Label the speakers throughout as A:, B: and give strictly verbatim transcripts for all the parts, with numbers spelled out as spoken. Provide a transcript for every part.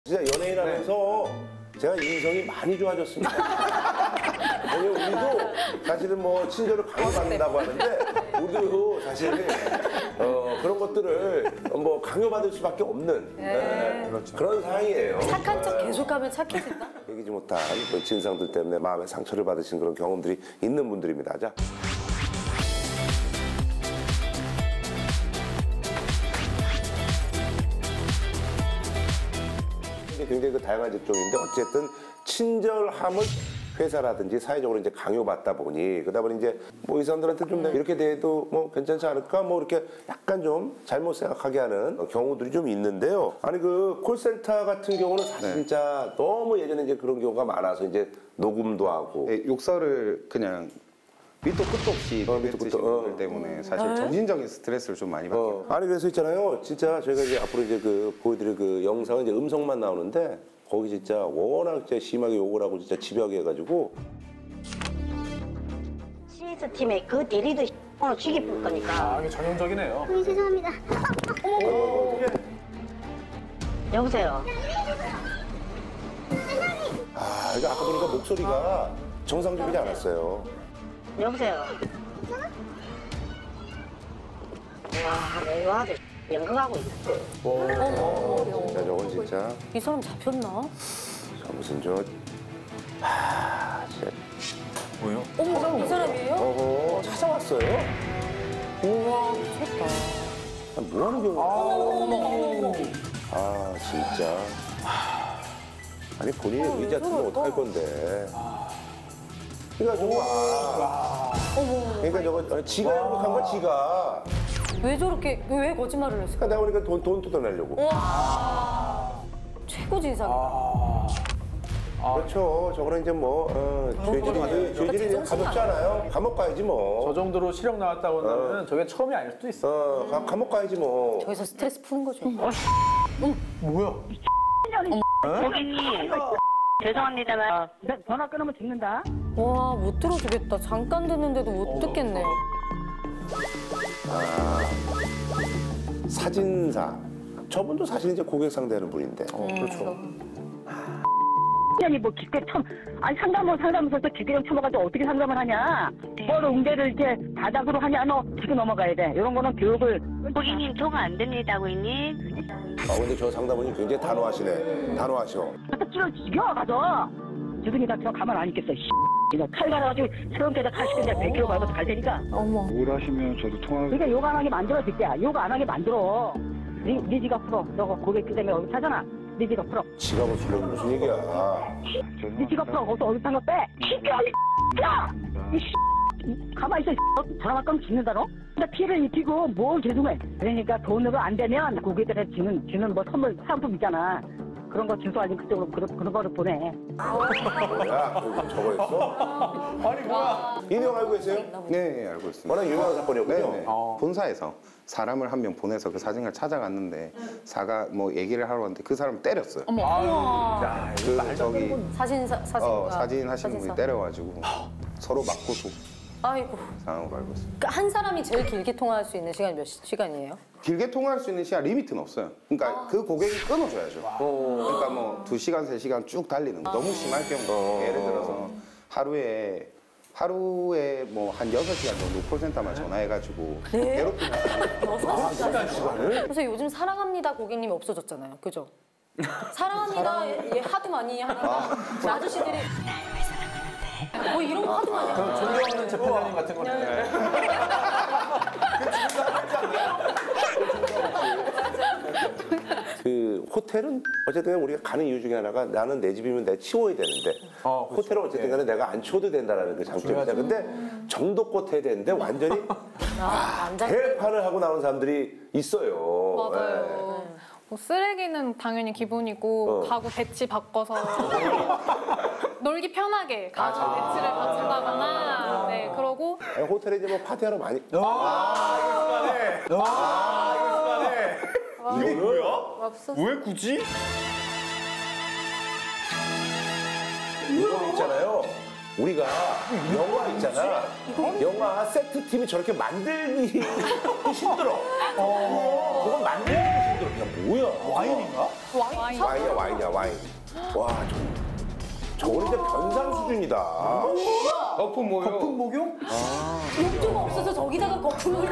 A: 진짜 연예인 하면서 네. 제가 인성이 많이 좋아졌습니다. 왜냐면 우리도 사실은 뭐 친절을 강요받는다고 하는데 우리도 사실 어, 그런 것들을 뭐 강요받을 수밖에 없는
B: 네.
A: 네.
B: 그렇죠.
A: 그런 상황이에요.
B: 착한 척 계속하면 착해진다?
A: 얘기지 못한 그런 진상들 때문에 마음의 상처를 받으신 그런 경험들이 있는 분들입니다. 자. 굉장히 그 다양한 직종인데 어쨌든 친절함을 회사라든지 사회적으로 이제 강요받다 보니 그러다 보니 이제 뭐 이 사람들한테 좀 이렇게 대해도 뭐 괜찮지 않을까 뭐 이렇게 약간 좀 잘못 생각하게 하는 경우들이 좀 있는데요. 아니 그 콜센터 같은 경우는 사실 네. 진짜 너무 예전에 이제 그런 경우가 많아서 이제 녹음도 하고
C: 네, 욕설을 그냥 밑도 끝도 없이
A: 어,
C: 밑도 끝도 분들 때문에 사실
B: 네?
C: 정신적인 스트레스를 좀 많이 받게
A: 어, 아니 그래서 있잖아요. 진짜 저희가 이제 앞으로 이제 그 보여드릴 그 영상은 이제 음성만 나오는데 거기 진짜 워낙 진짜 심하게 욕을 하고 진짜 집요하게 해가지고
D: 씨에스 팀의 그 대리도 오늘 죽일 거니까.
E: 아, 이게 전형적이네요.
F: 어, 죄송합니다.
A: 어머
D: 여보세요.
A: 아 이거 아까 보니까 목소리가 정상적이지 않았어요.
D: 여보세요. 와, 내 아들 연극하고 있어.
A: 진짜 저건 진짜
B: 이 사람 잡혔나?
A: 저 무슨 저 하, 진짜
E: 뭐예요?
B: 어머, 이 사람이에요?
A: 어허 찾아왔어요?
B: 우와, 미쳤다.
A: 아, 뭐 하는 경우야?
B: 어머, 어머.
A: 아 진짜 아니 본인이
B: 어,
A: 의자 틀면 어떡할 건데 그러니까 저거 아,
B: 어머.
A: 그러니까 저거 지가 연극한 거야 지가
B: 왜 저렇게, 왜 거짓말을 했을까?
A: 그러니까 내가 보니까 돈, 돈 뜯어내려고
B: 와. 최고 진상이다.
E: 아,
A: 그렇죠 저거는 이제 뭐 어, 죄질이 죄질이 그냥 가볍지 않아요? 감옥 가야지
E: 저
A: 뭐
E: 정도로 실력 나왔다고 한다면 저게 처음이 아닐 수도 있어.
A: 어, 가, 감옥 가야지 뭐
B: 저기서 스트레스 푸는 거죠.
E: 뭐야?
D: 고객님, 죄송합니다만 전화 끊으면 죽는다.
B: 와, 못 들어주겠다. 잠깐 듣는데도 못 듣겠네요.
A: 사진사 저분도 사실 이제 고객 상대하는 분인데
B: 음,
E: 그렇죠.
D: 아니 뭐 기계 참 아니 상담을 상담하면서 기계를 쳐먹어가지고 어떻게 상담을 하냐? 뭘 응대를 이렇게 바닥으로 하냐? 너 지금 넘어가야 돼. 이런 거는 교육을.
F: 고객님 통화 안 됩니다, 고객님.
A: 아 근데 저 상담원이 굉장히 단호하시네 단호하셔
D: 갖다 찔러 죽여 가서. 주둥이 다 저 가만 안 있겠어. 이거 칼 갈아가지고 새로운 데다 칼 시킨 데 백 킬로그램 밟아서 갈 테니까.
B: 어머.
G: 뭘 하시면 저도 통화.
D: 그러니까 욕 안 하게 만들어 줄게. 욕 안 하게 만들어. 니, 니 지가 풀어. 저거 고객 그 때문에 얼굴 차잖아. 니 지가 풀어.
A: 지갑을 풀려 무슨 얘기야
D: 니 지가 풀어. 거기서 얼굴 탄거 빼. 시켜 이 야! 이 씨. 가만히 있어. 너 전화만 끊으면 죽는다 너? 근데 피해를 입히고 뭘 죄송해. 그러니까 돈으로 안 되면 고객들한테 주는, 주는 뭐 선물 상품 있잖아. 그런 거 주소하니 그쪽으로 그런, 그런 거를 보내.
A: 야 저거 했어?
E: 아니, 뭐야?
A: 이 내용 알고 계세요?
C: 네, 네, 알고 있습니다.
A: 워낙 유명한 사건이었군요
C: 네, 네. 본사에서 사람을 한 명 보내서 그 사진을 찾아갔는데 사가 뭐 얘기를 하러 왔는데 그 사람을 때렸어요.
B: 어머.
E: 야, 이거
C: 그
E: 말도 안
C: 저기
E: 되는
B: 사진사, 사진.
C: 어, 사진 하시는 분이
B: 사진사.
C: 때려가지고 서로 맞고소
B: 아이고.
C: 상황으로 알고 있습니다.
B: 그러니까 한 사람이 제일 길게 통화할 수 있는 시간이 몇 시, 시간이에요?
C: 길게 통화할 수 있는 시간 리미트는 없어요. 그러니까 그 고객이 끊어줘야죠. 그러니까 뭐 두 시간, 세 시간 쭉 달리는 거. 너무 심할 경우 예를 들어서 하루에 하루에 뭐 한 여섯 시간 정도 콜센터만 전화해가지고
B: 네?
C: 괴롭히는
B: 여섯 시간. 그래서 요즘 사랑합니다 고객님이 없어졌잖아요. 그죠? 사랑합니다 얘 하도 많이 하니까 아저씨들이 뭐 이런 거 하도 많이 하니까.
E: 존경하는 재판장님 같은 거네.
A: 그 호텔은 어쨌든 우리가 가는 이유 중에 하나가 나는 내 집이면 내가 치워야 되는데
E: 어, 그렇죠.
A: 호텔은 어쨌든 간에 내가 안 치워도 된다는 그 장점이다. 근데 정도껏 해야 되는데 완전히
B: 아, 안 잡혀.
A: 개판을 하고 나오는 사람들이 있어요.
H: 맞아요. 뭐 쓰레기는 당연히 기본이고
A: 어.
H: 가구 배치 바꿔서 놀기 편하게 가구 배치를 바꾼다거나 네 그러고
A: 네. 호텔에 이제 뭐 파티하러 많이
E: 아, 이거 습관해. 아, 이거 습관해. 이거 뭐야? 왜 굳이?
A: 이거 있잖아요. 우리가 영화 있잖아. 영화 세트 팀이 저렇게 만들기 힘들어. 그건 만들기 힘들어. 뭐야?
E: 와인인가?
H: 와인.
A: 와인이야, 와인이야, 와인. 와, 저, 저거는 진짜 변상 수준이다.
C: 거품 뭐요?
E: 거품 목욕?
B: 욕조가 없어서 저기다가 거품을.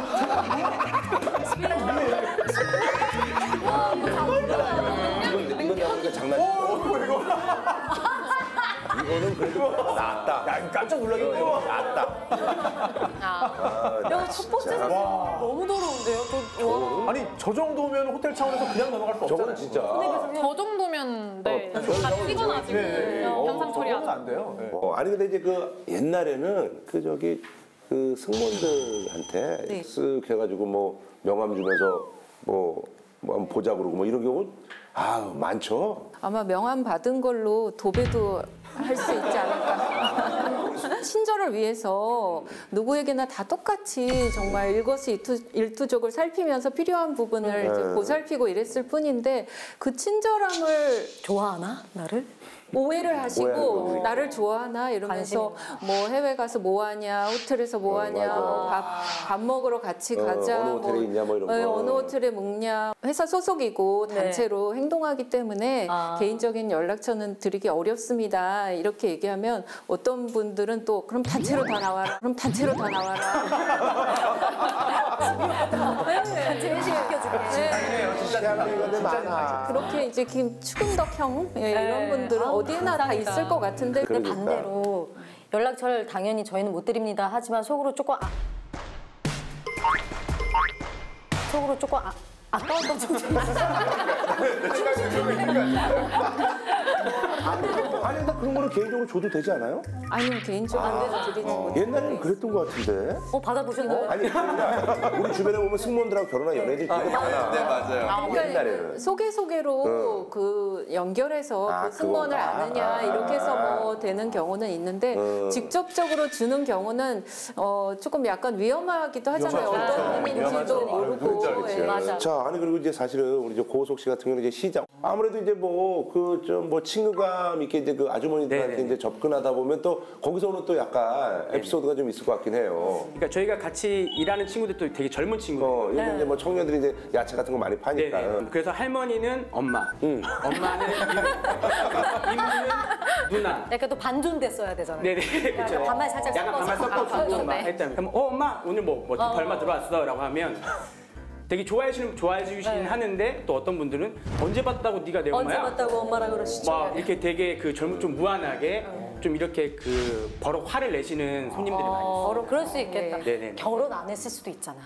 B: 와, 이거 장난이야.
A: 이건, 이건 내가 보니까 장난이야. 이거는 그래도 낫다.
E: 야, 이거 깜짝 놀라겠네요.
A: 낫다.
B: 아, 야, 첫 번째 사진 너무 더러운데요? 저, 와.
E: 아니, 저 정도면 호텔 차원에서 그냥 넘어갈 수 없잖아요.
A: 저거는 진짜.
H: 저 정도면 네. 다 찍어놔지고
E: 네.
H: 그냥 영상
E: 저거는
H: 처리하죠.
E: 안 돼요. 네.
A: 어, 아니 근데 이제 그 옛날에는 그 저기 그 승무원들한테
B: 네.
A: 쓱 해가지고 뭐 명함 주면서 뭐, 뭐 한번 보자 그러고 뭐 이런 경우 아 많죠.
G: 아마 명함 받은 걸로 도배도 할 수 있지 않을까. 친절을 위해서 누구에게나 다 똑같이 정말 일거수일투, 일투족을 살피면서 필요한 부분을 이제
A: 네.
G: 보살피고 이랬을 뿐인데 그 친절함을
B: 좋아하나? 나를?
G: 오해를 하시고
A: 오해하는 거지.
G: 나를 좋아하나 이러면서 뭐 해외 가서 뭐 하냐, 호텔에서 뭐
A: 어,
G: 하냐,
A: 맞아.
G: 뭐 밥, 밥 먹으러 같이
A: 어,
G: 가자,
A: 어느 호텔에 있냐, 뭐 이런
G: 네,
A: 거.
G: 어느 호텔에 묵냐. 회사 소속이고
B: 네.
G: 단체로 행동하기 때문에
B: 아.
G: 개인적인 연락처는 드리기 어렵습니다. 이렇게 얘기하면 어떤 분들은 또 그럼 단체로 다 나와라. 그럼 단체로 다 나와라.
B: 같이 회식시켜줄게.
G: 네.
A: 희한한 건데 많아.
G: 그렇게 이제 김 추금덕형 예, 이런
B: 네.
G: 분들은
B: 아,
G: 어디나 다
B: 감사합니다.
G: 있을 것 같은데
B: 근데
A: 그러니까.
B: 반대로 연락처를 당연히 저희는 못 드립니다. 하지만 속으로 조금 아... 속으로 조금 아... 아까웠던 좀
A: 아니 근데 그런 거를 개인적으로 줘도 되지 않아요?
G: 아니면 개인적으로 드리지 못해요.
A: 옛날에는 그랬던 것 같은데.
B: 어, 받아보셨나요?
A: 아니 그냥 우리 주변에 보면 승무원들하고 결혼한 연예인들이 되게 많아.
I: 네, 맞아요.
G: 그러니까
A: 옛날에는.
G: 소개 소개로 그 연결해서
A: 아,
G: 그 승무원을
A: 그건가?
G: 아느냐 이렇게 해서 뭐 되는 경우는 있는데
A: 음.
G: 직접적으로 주는 경우는 어 조금 약간 위험하기도 하잖아요.
A: 위험하죠.
G: 어떤 분인지도
A: 위험하죠.
G: 모르고.
A: 그렇죠, 그렇죠.
G: 예.
B: 맞아.
A: 자, 아니 그리고 이제 사실은 우리 이제 고호석 씨 같은 경우는 이제 시장 아무래도 이제 뭐 그 좀 뭐 친근감 있게 이제 그 아주머니들한테
J: 네네.
A: 이제 접근하다 보면 또 거기서는 또 약간 에피소드가 좀 있을 것 같긴 해요.
J: 그러니까 저희가 같이 일하는 친구들도 되게 젊은 친구들.
A: 어, 요즘 이제 뭐 청년들이 이제 야채 같은 거 많이 파니까.
J: 네네. 그래서 할머니는 엄마,
A: 응.
J: 엄마는 이모, 이모는 누나.
B: 약간 또 반존대 써야 되잖아요.
J: 네네. 그렇죠.
B: 반말 살짝
J: 약간 반말
B: 섞어서.
J: 섞어주고
B: 아,
J: 막
B: 네.
J: 했다면 그럼 어 엄마 오늘 뭐, 뭐
B: 어.
J: 얼마 들어왔어라고 하면 되게 좋아해 주시는 좋아해 주시긴
B: 네.
J: 하는데 또 어떤 분들은 언제 봤다고 네가 내
B: 언제
J: 엄마야?
B: 봤다고 엄마라 그러시죠?
J: 막 이렇게 되게 그 젊은 좀 무한하게 좀 이렇게 그 버럭 화를 내시는 손님들이 많이 있어요.
B: 어, 그럼 그럴 수 있겠다.
J: 네. 네네.
B: 결혼 안 했을 수도 있잖아.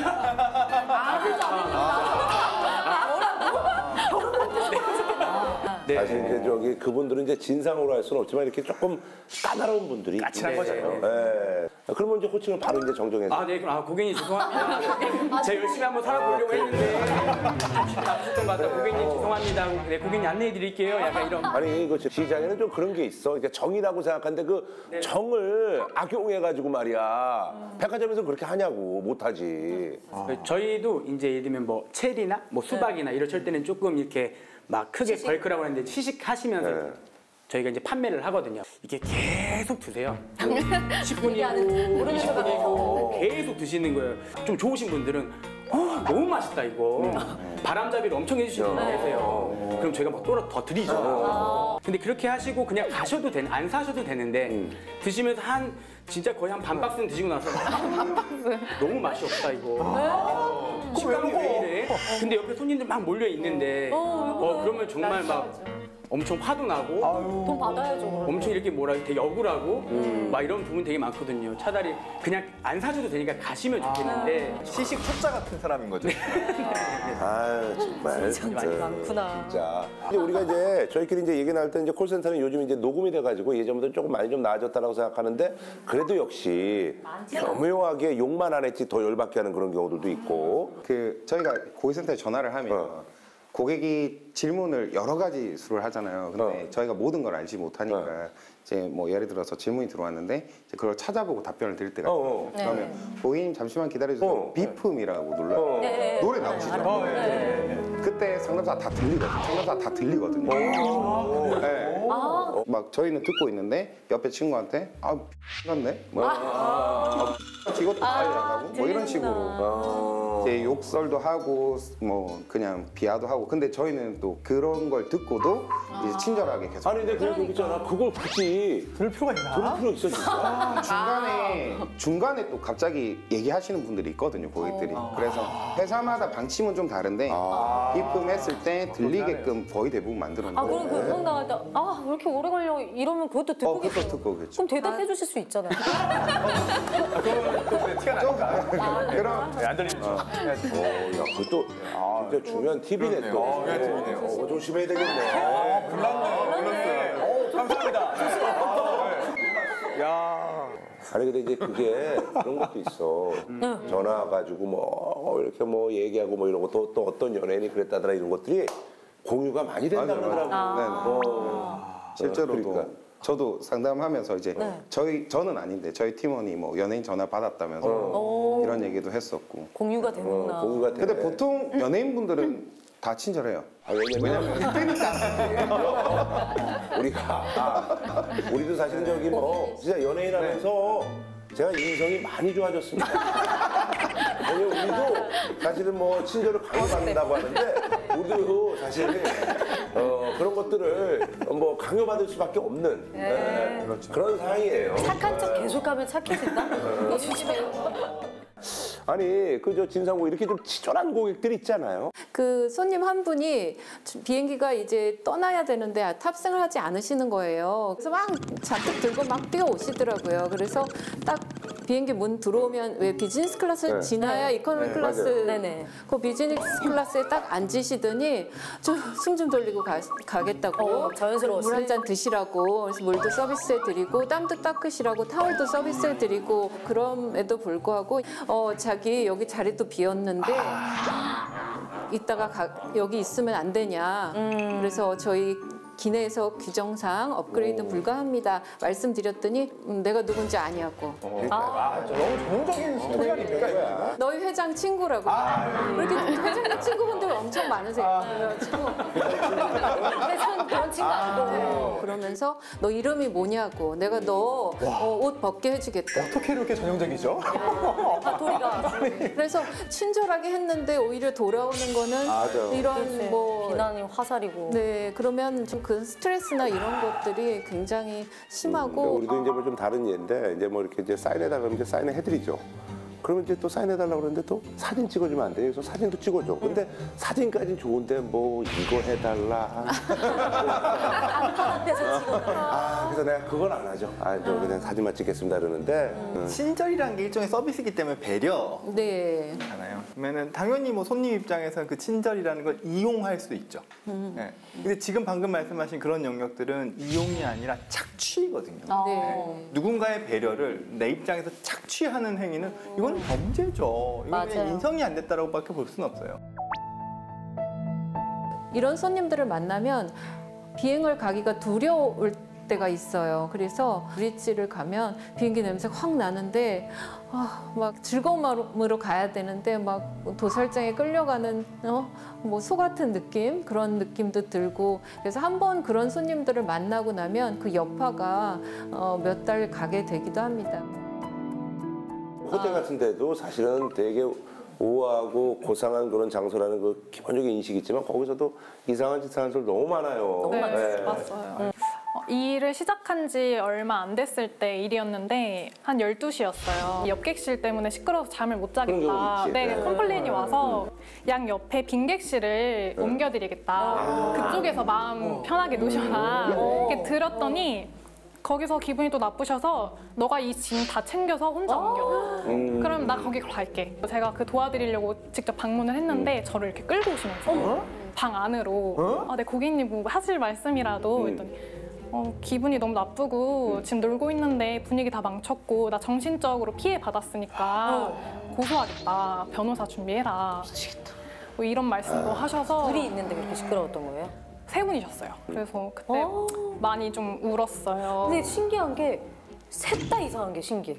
J: 네.
A: 사실 이제 저기 그분들은 이제 진상으로 할 수는 없지만 이렇게 조금 까다로운 분들이
E: 까칠한
A: 있네.
E: 거잖아요.
A: 예. 그러면 이제 호칭을 바로 이제 정정해서.
J: 아, 네, 그럼 아, 고객님 죄송합니다. 제가 열심히 한번 살아보려고 했는데 혹시 나쁘셨던 것 같다. 고객님 죄송합니다. 네, 고객님 안내해 드릴게요. 약간 이런.
A: 아니 이거 시장에는 좀 그런 게 있어. 그러니까 정이라고 생각하는데 그 정을 악용해가지고 말이야. 백화점에서 그렇게 하냐고 못하지.
J: 저희도 이제 예를 들면 뭐 체리나 뭐 수박이나 이러실 때는 조금 이렇게 막 크게 벌크라고 하는데 시식하시면서
A: 네.
J: 저희가 이제 판매를 하거든요. 이게 계속 드세요. 십 분이고
B: 모르는
J: 이십
B: 척
J: 분이고 계속 드시는 거예요. 좀 좋으신 분들은 어, 너무 맛있다 이거. 바람잡이를 엄청 해주시는 분이 계세요. 그럼 저희가 뭐 더 드리죠. 근데 그렇게 하시고 그냥 가셔도 되는, 안 사셔도 되는데 드시면서 한 진짜 거의 한 반 박스는 드시고 나서 너무 맛이 없다 이거. 식감이 왜 이래? 근데 옆에 손님들 막 몰려 있는데 어 그러면 정말 막 엄청 화도 나고
B: 돈 받아야죠. 그럼.
J: 엄청 이렇게 뭐라 되게 억울하고 막 이런 부분 되게 많거든요. 차라리 그냥 안 사줘도 되니까 가시면 좋겠는데
E: 시식 초짜 같은 사람인 거죠.
A: 아유 정말.
B: 진짜
A: 네,
B: 많구나.
A: 진짜. 이제 우리가 이제 저희끼리 이제 얘기 나올 때 이제 콜센터는 요즘 이제 녹음이 돼가지고 예전보다 조금 많이 좀 나아졌다라고 생각하는데 그래도 역시 교묘하게 욕만 안 했지 더 열받게 하는 그런 경우들도 있고.
C: 그 저희가 고객센터에 전화를 하면
A: 어.
C: 고객이 질문을 여러 가지 수를 하잖아요. 근데
A: 어.
C: 저희가 모든 걸 알지 못하니까
A: 어.
C: 이제 뭐 예를 들어서 질문이 들어왔는데 이제 그걸 찾아보고 답변을 드릴 때가
A: 어,
C: 있어요.
A: 어.
C: 그러면 고객님 잠시만 기다려주세요.
A: 어.
C: 비품이라고 눌러요.
A: 어.
B: 네.
C: 노래 나오시죠? 그때 상담사 다 들리거든요. 상담사 다 들리거든요. 네. 어, 막 저희는 듣고 있는데 옆에 친구한테 아 같네. 뭐 아, 이것도 빨리 나가고 뭐 이런 식으로.
A: 어.
C: 이제 욕설도 하고 뭐 그냥 비하도 하고. 근데 저희는 또 그런 걸 듣고도 이제 친절하게 계속.
A: 아니 근데 그래도 있잖아. 그걸 굳이
E: 들을 필요가 있나?
A: 들을 필요 있어 진짜.
C: 중간에 중간에 또 갑자기 얘기하시는 분들이 있거든요, 고객들이. 그래서 회사마다 방침은 좀 다른데 입금했을 때 들리게끔 거의 대부분 만들어놓고.
B: 아 그럼 그 음악 나갈 때 아 왜 이렇게 오래 걸려 이러면 그것도 듣고
C: 어, 그것도
B: 계세요.
C: 듣고 그렇죠.
B: 그럼 대답해 주실 수 있잖아요.
E: 그러면 또 그래, 티가 나니까.
C: 그럼
E: 네, 안 들리죠.
A: 어, 야, 그것도 진짜 중요한 팁이네 또.
E: 어, 중요한 팁이네요.
A: 어, 조심해야 되겠네.
E: 어, 몰랐네. 몰랐어요. 어, 감사합니다. 네. 야.
A: 아니 근데 이제 그게 그런 것도 있어. 전화 가지고 뭐 이렇게 뭐 얘기하고 뭐 이런 것도 또 어떤 연예인이 그랬다더라 이런 것들이 공유가 많이 된다 그러더라고.
C: 아. 실제로도
A: 그러니까.
C: 저도 상담하면서 이제
B: 네.
C: 저희 저는 아닌데 저희 팀원이 뭐 연예인 전화 받았다면서 이런 얘기도 했었고.
B: 공유가 되는구나.
A: 어, 공유가 돼.
C: 근데 보통 연예인분들은 다 친절해요.
A: 아, 왜냐면 우리가 우리도 사실은 저기 뭐 진짜 연예인 하면서 제가 인성이 많이 좋아졌습니다. 왜냐면 우리도 사실은 뭐 친절을 강요받는다고 하는데 우리도 사실 어, 그런 것들을 뭐 강요받을 수밖에 없는 네. 그렇죠. 그런 상황이에요.
B: 착한 척 계속하면 착해진다? 너 조심해요.
A: 아니 그 저 진상고 이렇게 좀 치졸한 고객들 있잖아요.
G: 그 손님 한 분이 비행기가 이제 떠나야 되는데 탑승을 하지 않으시는 거예요. 그래서 막 잔뜩 들고 막 뛰어오시더라고요. 그래서 딱 비행기 문 들어오면 왜 비즈니스 클래스
A: 네.
G: 지나야 이코노미
A: 네,
G: 클래스
A: 맞아요.
B: 네네.
G: 그 비즈니스 클래스에 딱 앉으시더니 저 숨 좀 돌리고 가, 가겠다고
B: 어, 자연스러웠어요.
G: 물 한 잔 드시라고 그래서 물도 서비스해 드리고 땀도 닦으시라고 타월도 서비스해 드리고 그럼에도 불구하고 어 자기 여기 자리도 비었는데 이따가 가, 여기 있으면 안 되냐.
B: 음.
G: 그래서 저희 기내에서 규정상 업그레이드 불가합니다. 말씀드렸더니 음, 내가 누군지 아냐고.
E: 아, 저 너무 전형적인 스토리 아닙니까? 이거?
G: 너희 회장 친구라고. 그렇게 회장님 친구분들 엄청 많으세요. 그래가지고
B: 회사는 그런 친구 아니고.
G: 그러면서 너 이름이 뭐냐고. 내가 너 옷 벗게 해주겠다.
E: 어떻게 이렇게 전형적이죠?
B: 사토리가.
G: 그래서 친절하게 했는데 오히려 돌아오는 거는
A: 맞아.
G: 이런 뭐
B: 비난이 화살이고.
G: 네, 그러면 좀 그 스트레스나 이런 것들이 굉장히 심하고
A: 우리도 이제 뭐 좀 다른 예인데 이제 뭐 이렇게 이제 사인해달라 그러면 이제 사인을 해드리죠. 그러면 이제 또 사인해달라고 그러는데 또 사진 찍어주면 안 돼요. 그래서 사진도 찍어줘. 근데 사진까지는 좋은데 뭐 이거 해달라. 아, 그래서 내가 그건 안 하죠. 아, 저 그냥 사진만 찍겠습니다 그러는데. 음.
E: 친절이라는 게 일종의 서비스이기 때문에 배려.
G: 네.
E: 잖아요. 그러면은 당연히 뭐 손님 입장에서는 그 친절이라는 걸 이용할 수 있죠. 네. 근데 지금 방금 말씀하신 그런 영역들은 이용이 아니라 착취거든요.
G: 네.
E: 누군가의 배려를 내 입장에서 착취하는 행위는 이건 범죄죠. 이건
B: 맞아요.
E: 그냥 인성이 안 됐다라고밖에 볼 수는 없어요.
G: 이런 손님들을 만나면 비행을 가기가 두려울 때가 있어요. 그래서 브릿지를 가면 비행기 냄새가 확 나는데 아, 막 즐거운 마음으로 가야 되는데 막 도살장에 끌려가는 어? 뭐 소 같은 느낌 그런 느낌도 들고 그래서 한 번 그런 손님들을 만나고 나면 그 여파가 어, 몇 달 가게 되기도 합니다.
A: 호텔 같은 데도 사실은 되게 우아하고 고상한 그런 장소라는 그 기본적인 인식이 있지만 거기서도 이상한 짓 하는 사람 너무 많아요.
H: 네,
A: 네.
H: 맞아요. 어, 이 일을 시작한 지 얼마 안 됐을 때 일이었는데 한 열두 시였어요. 옆객실 때문에 시끄러워서 잠을 못
A: 그런
H: 자겠다.
A: 경우 있지.
H: 네,
A: 네.
H: 컴플레인이 와서 양 옆에 빈객실을 옮겨드리겠다. 그쪽에서 마음 편하게 놓으셔라. 이렇게 들었더니 거기서 기분이 또 나쁘셔서 너가 이 짐 다 챙겨서 혼자 옮겨.
A: 음.
H: 그럼 나 거기 갈게. 제가 그 도와드리려고 직접 방문을 했는데 저를 이렇게 끌고 오시면서 방 안으로 아, 네 고객님 뭐 하실 말씀이라도 했더니 어, 기분이 너무 나쁘고 지금 놀고 있는데 분위기 다 망쳤고 나 정신적으로 피해 받았으니까 고소하겠다. 변호사 준비해라. 미치겠다. 뭐 이런 말씀도 하셔서
B: 둘이 있는데 그렇게 시끄러웠던 거예요?
H: 세 분이셨어요. 그래서 그때
B: 어.
H: 많이 좀 울었어요.
B: 근데 신기한 게 셋 다 이상한 게 신기해.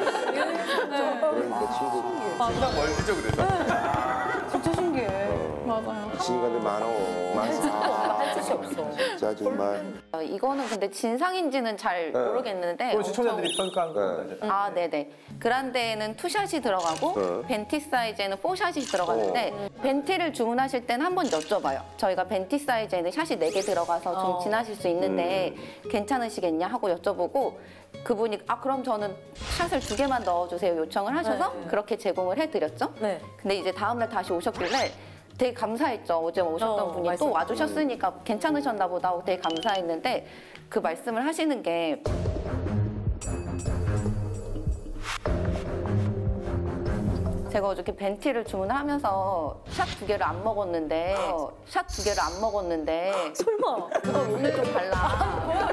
A: 그러니까 친구.
E: 항상 멀티죠 그래서.
B: 진짜 신기해.
H: 맞아요. 맞아요.
A: 지인간들 많어. 맞아.
B: 할 짓이 없어.
A: 진짜 정말.
I: 어, 이거는 근데 진상인지는 잘
A: 네.
I: 모르겠는데
E: 그건 시청자들이 평가한 겁니다.
A: 네.
E: 이제.
I: 아, 네네. 그란데에는 투샷이 들어가고
A: 네.
I: 벤티 사이즈에는 포샷이 들어가는데 벤티를 주문하실 때는 한번 여쭤봐요. 저희가 벤티 사이즈에는 샷이 네 개 들어가서 좀
B: 어.
I: 지나실 수 있는데 괜찮으시겠냐 하고 여쭤보고 그분이 아 그럼 저는 샷을 두 개만 넣어주세요 요청을 하셔서
B: 네.
I: 그렇게 제공을 해드렸죠.
B: 네.
I: 근데 이제 다음날 다시 오셨길래 되게 감사했죠. 어제 오셨던
B: 어,
I: 분이
B: 말씀.
I: 또 와주셨으니까 괜찮으셨나 보다 하고 되게 감사했는데 그 말씀을 하시는 게 제가 어저께 벤티를 주문하면서 샷 두 개를 안 먹었는데 샷 두 개를 안 먹었는데
B: 설마.
I: 그걸 오늘 좀 달라.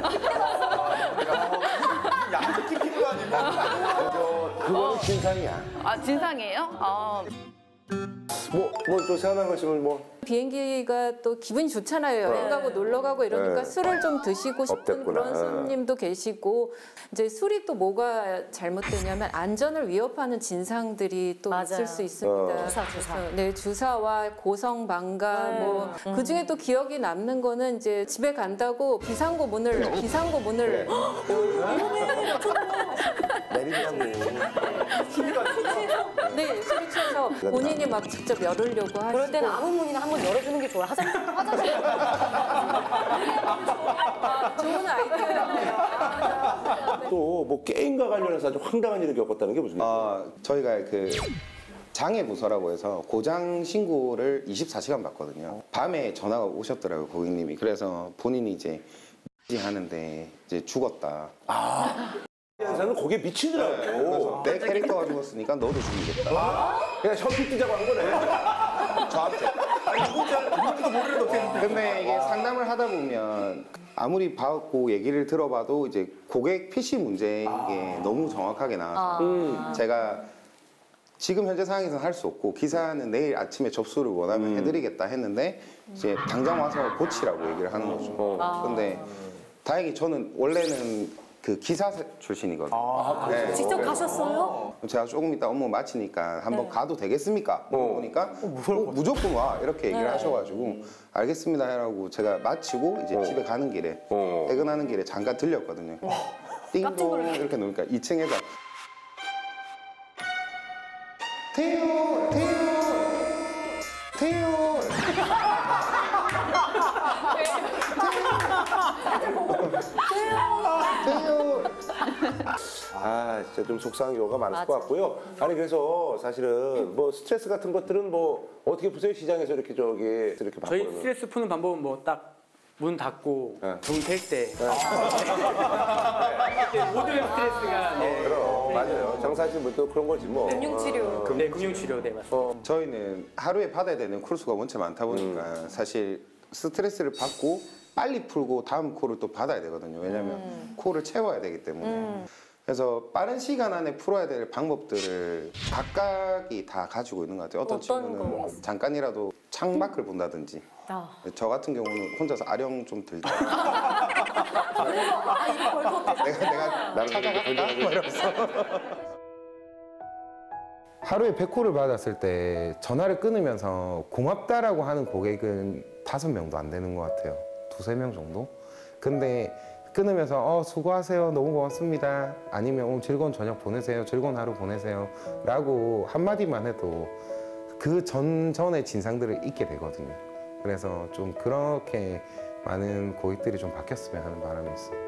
E: 양쪽 키키도 아니고.
A: 그거는 진상이야.
I: 아 진상이에요? 아.
A: 뭐, 뭐 또 생각난 거 있으면 뭐.
G: 비행기가 또 기분이 좋잖아요. 여행 가고 놀러 가고 이러니까
A: 네.
G: 술을 좀 드시고 싶은
A: 업됐구나.
G: 그런 손님도 계시고 이제 술이 또 뭐가 잘못되냐면 안전을 위협하는 진상들이 또
B: 맞아요.
G: 있을 수 있습니다.
A: 어.
B: 주사, 주사.
G: 그래서 네, 주사와 고성 방가
B: 네.
G: 뭐 그 중에 또 기억이 남는 거는 이제 집에 간다고 비상구 문을 비상구 문을
A: 내린다고.
G: 네, 술이 취해서 본인이 막 직접 열으려고 하시고
B: 그럴 때는 아무 문이나 한번 열어주는 게 좋아요. 화장실, 화장실.
G: 좋은 아이디어였네요.
A: 또 뭐 게임과 관련해서 아주 황당한 일을 겪었다는 게 무슨 일이에요?
C: 아, 저희가 그 장애 부서라고 해서 고장 신고를 이십사 시간 받거든요. 밤에 전화가 오셨더라고요, 고객님이. 그래서 본인이 이제 하는데 이제 죽었다.
A: 사람은 거기에 미치더라고.
C: 그래서 내 캐릭터가 죽었으니까 너도 죽이겠다.
A: 그냥 셔피 뜨자고 한 거네.
C: 저한테.
E: 아니 누군지 누군지도 모르는데 어떻게.
C: 근데 이게 상담을 하다 보면 아무리 받고 얘기를 들어봐도 이제 고객 피씨 문제인 게 너무 정확하게 나와서
A: 음.
C: 제가 지금 현재 상황에서는 할 수 없고 기사는 내일 아침에 접수를 원하면
A: 음.
C: 해드리겠다 했는데 이제 당장 와서 고치라고 얘기를 하는 거죠.
A: 어.
C: 근데 다행히 저는 원래는 그 기사 출신이거든요.
A: 아,
C: 네.
B: 직접 가셨어요?
C: 제가 조금 이따 업무 마치니까 한번
B: 네.
C: 가도 되겠습니까? 물어보니까 어, 무조건 와 이렇게 얘기를
B: 네.
C: 하셔가지고 알겠습니다 하라고 제가 마치고 이제
A: 어.
C: 집에 가는 길에
A: 어.
C: 퇴근하는 길에 잠깐 들렸거든요. 띵동 이렇게 놓으니까 이 층에서 태율 태율 태율 태율
A: 아, 진짜 좀 속상한 경우가 많을
B: 맞아.
A: 것 같고요. 아니, 그래서 사실은 뭐 스트레스 같은 것들은 뭐 어떻게 푸세요? 시장에서 이렇게 저기 이렇게
J: 저희
A: 바꾸는.
J: 스트레스 푸는 방법은 뭐 딱 문 닫고
A: 네.
J: 돈 셀 때 모든 스트레스가 네.
A: 그럼, 맞아요. 장사하시는 분도 그런 거지 뭐.
B: 금융치료.
A: 어.
J: 네, 금융치료 네 맞습니다.
C: 저희는 하루에 받아야 되는 콜수가 원체 많다 보니까
A: 음.
C: 사실 스트레스를 받고 빨리 풀고 다음 콜을 또 받아야 되거든요. 왜냐하면
B: 음.
C: 콜을 채워야 되기 때문에. 그래서 빠른 시간 안에 풀어야 될 방법들을 각각이 다 가지고 있는 것 같아요. 어떤,
B: 어떤
C: 친구는
B: 거?
C: 잠깐이라도 창밖을 본다든지
B: 아.
C: 저 같은 경우는 혼자서 아령 좀 들다.
B: 아, 이거 벌써 어때서?
C: 내가 내가
A: 나는
C: 찾아갈까? 뭐 이러면서.
K: 하루에 백 콜을 받았을 때 전화를 끊으면서 고맙다라고 하는 고객은 다섯 명도 안 되는 것 같아요. 두세 명 정도? 근데 끊으면서 어 수고하세요 너무 고맙습니다 아니면 오늘 즐거운 저녁 보내세요 즐거운 하루 보내세요 라고 한마디만 해도 그 전전의 진상들을 잊게 되거든요. 그래서 좀 그렇게 많은 고객들이 좀 바뀌었으면 하는 바람이 있어요.